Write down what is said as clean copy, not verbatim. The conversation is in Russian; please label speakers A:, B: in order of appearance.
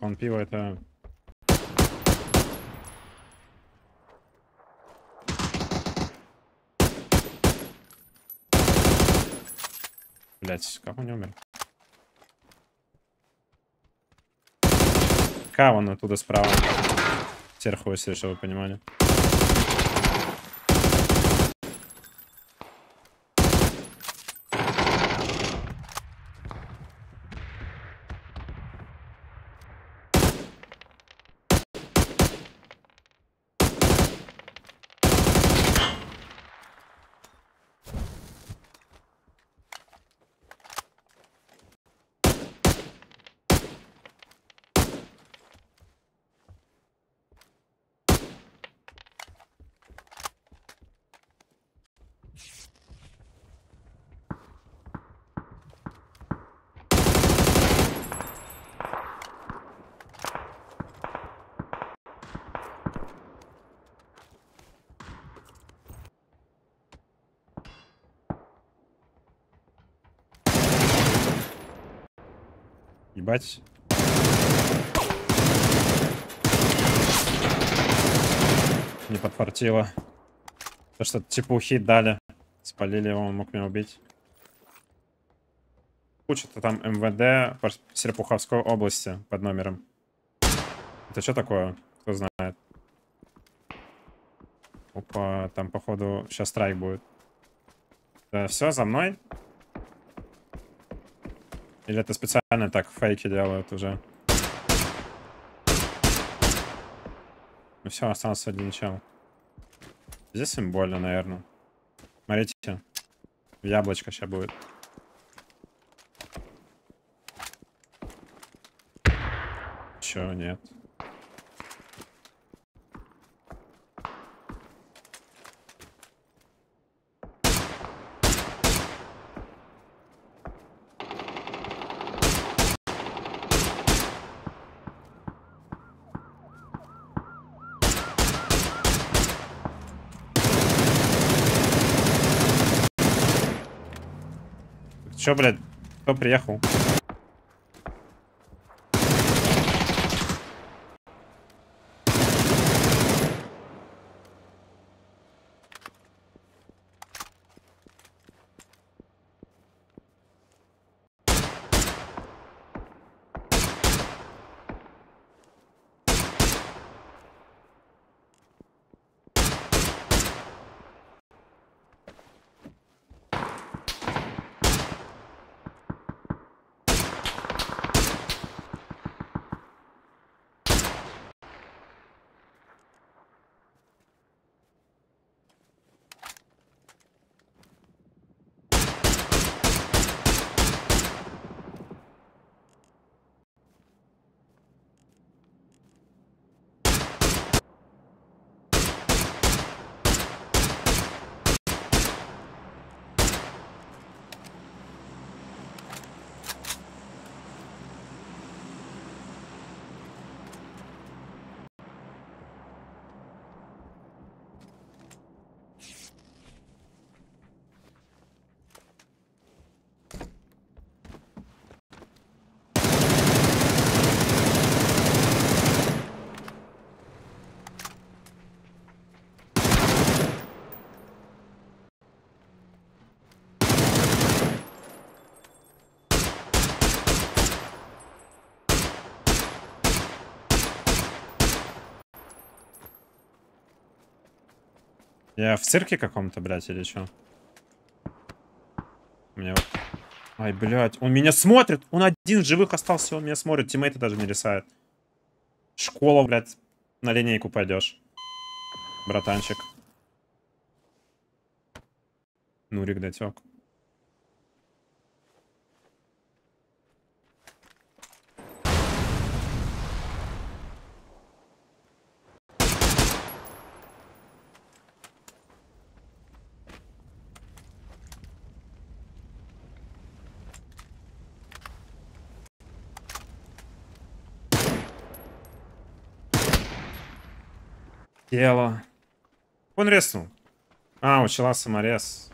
A: Он пиво это... Блять, как он не умер? Как он оттуда справа? Сверху, если что вы понимали. Ебать. Не подфартило. То, что типа хит дали. Спалили его, он мог меня убить. Куча-то там МВД по Серпуховской области под номером. Это что такое? Кто знает? Опа, там походу сейчас страйк будет. Да, все, за мной? Или это специально так фейки делают уже? Ну все, остался один чел. Здесь им больно, наверное. Смотрите, яблочко сейчас будет. Чё, нет. Чё, блядь, кто приехал? Я в цирке каком-то, блядь, или что? Мне... Ай, блядь, он меня смотрит! Он один в живых остался, он меня смотрит, тиммейты даже не рисает. Школа, блядь, на линейку пойдешь. Братанчик. Нурик дотек. Тело. Он резнул. А, учила саморез.